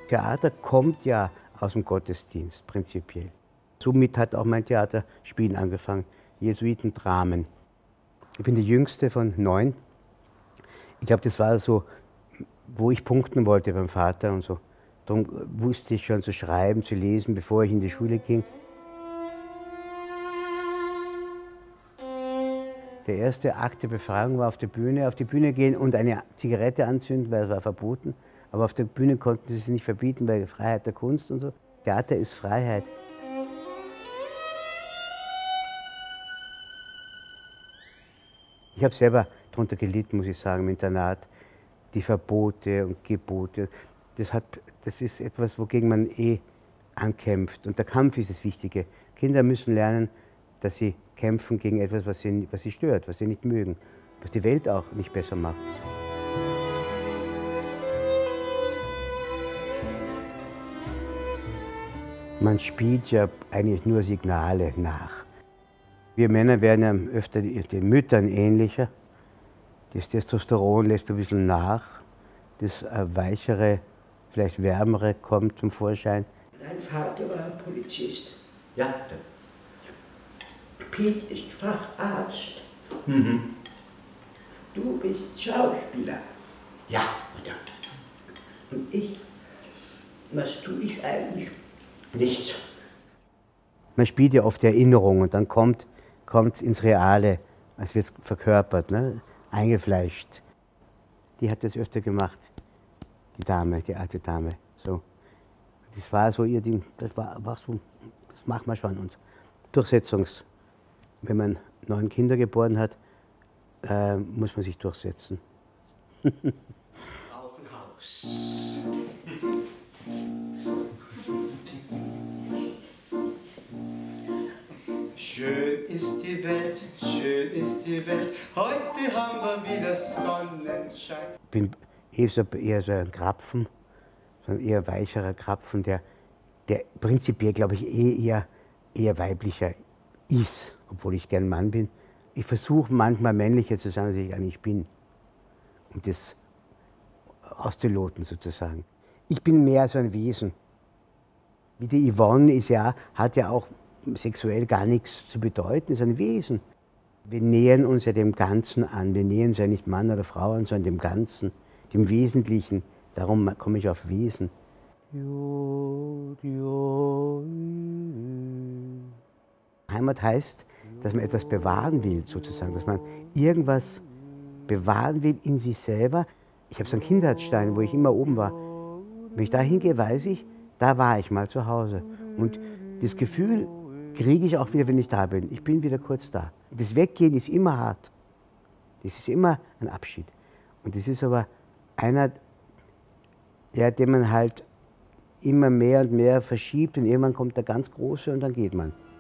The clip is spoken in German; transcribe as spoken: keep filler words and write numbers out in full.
Theater kommt ja aus dem Gottesdienst, prinzipiell. Somit hat auch mein Theaterspielen angefangen, Jesuitendramen. Ich bin der Jüngste von neun. Ich glaube, das war so, wo ich punkten wollte beim Vater und so. Darum wusste ich schon zu schreiben, zu lesen, bevor ich in die Schule ging. Der erste Akt der Befreiung war auf der Bühne, auf die Bühne gehen und eine Zigarette anzünden, weil es war verboten. Aber auf der Bühne konnten sie es nicht verbieten, weil Freiheit der Kunst und so. Theater ist Freiheit. Ich habe selber darunter gelitten, muss ich sagen, im Internat. Die Verbote und Gebote. Das, hat, das ist etwas, wogegen man eh ankämpft. Und der Kampf ist das Wichtige. Kinder müssen lernen, dass sie kämpfen gegen etwas, was sie, was sie stört, was sie nicht mögen, was die Welt auch nicht besser macht. Man spielt ja eigentlich nur Signale nach. Wir Männer werden ja öfter den Müttern ähnlicher. Das Testosteron lässt ein bisschen nach. Das Weichere, vielleicht Wärmere kommt zum Vorschein. Dein Vater war ein Polizist. Ja. Piet ist Facharzt. Mhm. Du bist Schauspieler. Ja, Mutter. Und ich, was tue ich eigentlich? Nichts. Man spielt ja oft Erinnerungen und dann kommt es ins Reale, als wird es verkörpert, ne? Eingefleischt. Die hat das öfter gemacht, die Dame, die alte Dame. So. Das war so ihr Ding, das war, war so, das macht man schon. Und Durchsetzungs, wenn man neun Kinder geboren hat, äh, muss man sich durchsetzen. Auf ein Haus. Schön ist die Welt, schön ist die Welt, heute haben wir wieder Sonnenschein. Ich bin eher so, eher so ein Krapfen, so ein eher weicherer Krapfen, der, der prinzipiell, glaube ich, eh eher, eher weiblicher ist, obwohl ich gern Mann bin. Ich versuche manchmal männlicher zu sein, als ich eigentlich bin, um das auszuloten sozusagen. Ich bin mehr so ein Wesen. Wie die Yvonne ist ja, hat ja auch sexuell gar nichts zu bedeuten, ist ein Wesen. Wir nähern uns ja dem Ganzen an, wir nähern uns ja nicht Mann oder Frau an, sondern dem Ganzen, dem Wesentlichen. Darum komme ich auf Wesen. Heimat heißt, dass man etwas bewahren will, sozusagen, dass man irgendwas bewahren will in sich selber. Ich habe so einen Kindheitsstein, wo ich immer oben war. Wenn ich da hingehe, weiß ich, da war ich mal zu Hause. Und das Gefühl kriege ich auch wieder, wenn ich da bin. Ich bin wieder kurz da. Das Weggehen ist immer hart. Das ist immer ein Abschied. Und das ist aber einer, ja, den man halt immer mehr und mehr verschiebt und irgendwann kommt der ganz Große und dann geht man.